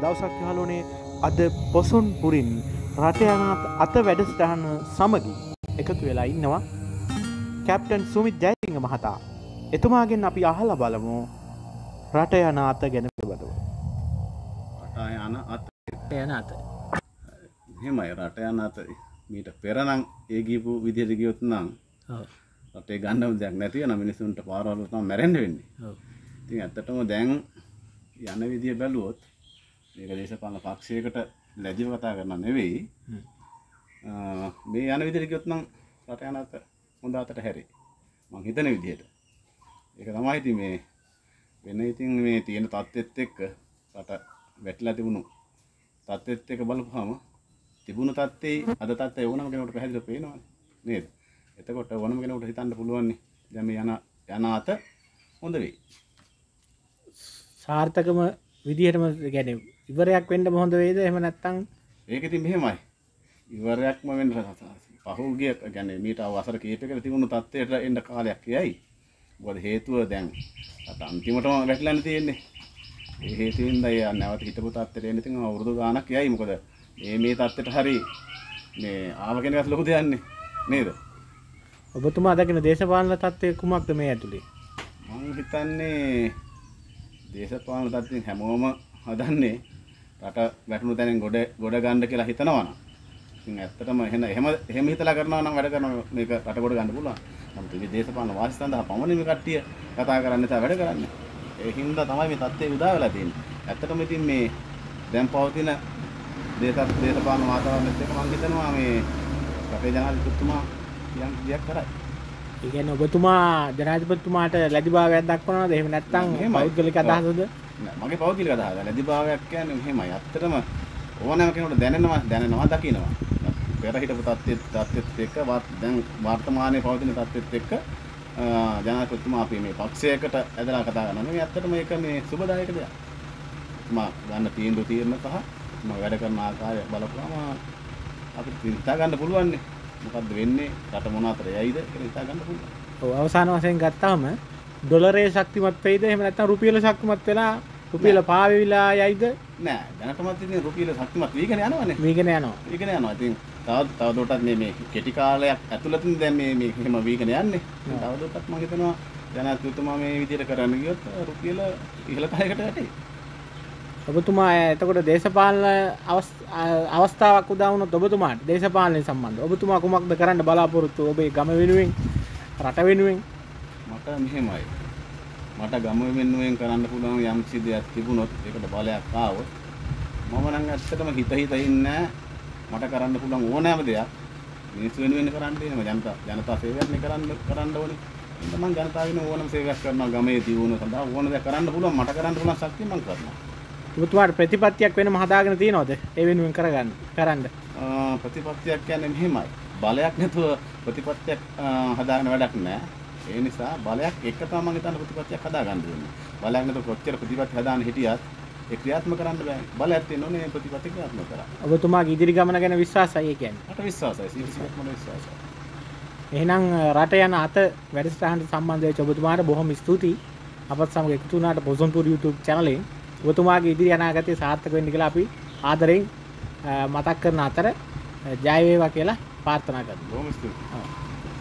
දවසක් යහළුවනේ අද පොසොන් පුරින් රට යන අත වැඩසටහන සමගින් එකතු වෙලා ඉන්නවා කැප්ටන් සුමිත් ජයසිංහ මහතා. එතුමාගෙන් අපි අහලා බලමු රට යන අත ගැන පිළිබඳව. රට යන අත. එහෙමයි රට යන අත මීට පෙර නම් ඒ ගියපු විදිහට ගියොත් නම් රටේ ගන්නම දෙයක් නැති වෙන මිනිස්සුන්ට පාරවල් තමයි මැරෙන්න වෙන්නේ. ඉතින් ඇත්තටම දැන් යන විදිය බැලුවොත් මේක දේශපාලන පක්ෂයකට ලැජිව කතා කරනවා නෙවෙයි. මේ යන විදියට ගියොත් නම් රට යන අත හොඳ අතට හැරෙයි. මං හිතන විදියට. ඒක තමයි ඉතින් මේ වෙන ඉතින් මේ තියෙන තත්ත්වෙත් එක්ක රට වැටිලා තිබුණු තත්ත්වෙත් එක්ක බලපුවාම තිබුණු තත්ත්වේ අද තත්ත්වය ඕනම කෙනෙකුට පැහැදිලිව පේනවනේ නේද? එතකොට ඕනම කෙනෙකුට හිතන්න පුළුවන් නේ දැන් මේ යන අත හොඳ වෙයි. සාර්ථකම විදිහටම කියන්නේ ඉවරයක් වෙන්න හොඳ වේද එහෙම නැත්නම් ඒක ඉතින් මෙහෙමයි. ඉවරයක්ම වෙන්න පහුගිය කියන්නේ මීට අවසර කීපයකට තිබුණු තත්ත්වයට එන්න කාලයක් යයි. මොකද හේතුව දැන් අන්තිමටම වැටලා තියෙන්නේ. ඒ හේතුවෙන්ද නැවත හිටපු තත්ත්වයට එන්න ඉතින් අවුරුදු ගාණක් යයි. මොකද මේ තත්ත්වයට හරි මේ ආව කෙනෙක්ට ලොකු දෙයක් නේද? ඔබතුමා දකින දේශපාලන තත්ත්වය කුමක්ද මේ ඇතුලේ? මම හිතන්නේ දේශපාලන තත්ත්වයෙන් හැමෝම හදන්නේ රට වැටුණු තැනින් ගොඩ ගන්න කියලා හිතනවා නම්. ඉතින් ඇත්තටම එහෙම හිතලා කරනවා නම් වැඩ කරනවා මේක රට ගොඩ ගන්න පුළුවන්. නමුත් මේ දේශපාලන වාසි සඳහා පමණින් මේ කට්ටිය කතා කරන්නේ නැත වැඩ කරන්නේ. ඒ හින්දා තමයි මේ තත්ත්වය උදා වෙලා තියෙන්නේ. ඇත්තටම ඉතින් මේ දැන් පවතින දේශපාලන වාතාවරණයත් එක්ක මම හිතනවා මේ රටේ ජනාධිපතිතුමා යම් දෙයක් කරයි. ඒ කියන්නේ ඔබතුමා ජනාධිපතිතුමාට ලැබිභාවයක් දක්වනවද? එහෙම නැත්නම් පෞද්ගලික අදහසද? නෑ මගේ පෞද්ගලික අදහස. ලැබිභාවයක් කියන්නේ මෙහෙමයි. ඇත්තටම ඕනෑම කෙනෙකුට දැනෙනවා දකිනවා. පෙර හිටපු තත්ත්වෙත් එක්ක දැන් වර්තමානයේ පවතින තත්ත්වෙත් එක්ක ජනාධිපතිතුමා අපි මේ පක්ෂයකට ඇදලා කතා කරනවා. මේ ඇත්තටම මේක මේ සුබදායක දෙයක්. මම ගන්න තීන්දුව తీරන සහ මම වැඩ කරන ආකාරය බලපුවාම අපිට හිතා ගන්න පුළුවන් නේ. මොකද්ද වෙන්නේ රට මොන අතර යයිද කියලා හිතා ගන්න පුළුවන්. ඔව් අවසාන වශයෙන් ගත්තාම ඩොලරේ ශක්තිමත් වෙයිද එහෙම නැත්නම් රුපියල ශක්තිමත් වෙලා රුපියල පාවෙවිලා යයිද? නෑ දැනටමත් ඉතින් රුපියල ශක්තිමත් වීගෙන යනවනේ. වීගෙන යනවා. ඉතින් තවදුරටත් මේ කෙටි කාලයක් ඇතුළතින් දැන් මේ එහෙම වීගෙන යන්නේ. තවදුරටත් මම හිතනවා ජනාධිපතිතුමා මේ විදිහට කරන්න ගියොත් රුපියල ඉහළ තලයකට වැටේ. ඔබතුමා එතකොට දේශපාලන අවස්ථාවක් උදා වුණොත් ඔබතුමාට දේශපාලනය සම්බන්ධ ඔබතුමා කුමක්ද කරන්න බලාපොරොත්තු ඔබේ ගම වෙනුවෙන් රට වෙනුවෙන්? මට මෙහෙමයි. මට ගම වෙනුවෙන් කරන්න පුළුවන් යම් කිසි දෙයක් තිබුණොත් ඒකට බලයක් ආවොත් මම නම් ඇත්තටම හිත ඉන්නේ මට කරන්න පුළුවන් ඕනෑම දෙයක් මිනිස්සු වෙනුවෙන් කරන්න දෙනවා. ජනතා සේවයක් කරන්න ඕනේ. එහෙනම් මම ජනතාව වෙනුවෙන් ඕනම සේවයක් කරනවා. ගමේ දියුණුව සඳහා ඕන දෙයක් කරන්න පුළුවන්. මට කරන්න පුළුවන් ශක්තිය මම කරනවා. ඔබතුමාට ප්‍රතිපත්තියක් වෙනම හදාගෙන තියෙනවද ඒ වෙනුවෙන් කරන්න? ප්‍රතිපත්තියක් කියන්නේ මෙහෙමයි. බලයක් නැතුව ප්‍රතිපත්තියක් හදාගෙන වැඩක් නැහැ. ඒ නිසා බලයක් එක තමයි මම හිතන ප්‍රතිපත්තියක් හදාගන්න ඕනේ. බලයක් නැතුව කොච්චර ප්‍රතිපත්ති හදාන්න හිටියත් ඒ ක්‍රියාත්මක කරන්න බෑ. බලයක් තියෙන්න ඕනේ ප්‍රතිපත්ති ක්‍රියාත්මක කරන්න. ඔබතුමාගේ ඉදිරි ගමන ගැන විශ්වාසයි ඒ කියන්නේ? මට විශ්වාසයි. සිහිපත් මට විශ්වාසයි. එහෙනම් රට යන අත වැඩසටහනට සම්බන්ධ වෙච්ච ඔබතුමාට බොහොම ස්තුතියි. අපත් සමග එකතු වුණාට පොසොන් පුර YouTube channel එකෙන් ඔබතුමාගේ ඉදිරි අනාගතය සාර්ථක වෙන්න කියලා අපි ආදරෙන් මතක් කරන අතර ජය වේවා කියලා ප්‍රාර්ථනා කරනවා. බොහොම ස්තුතියි.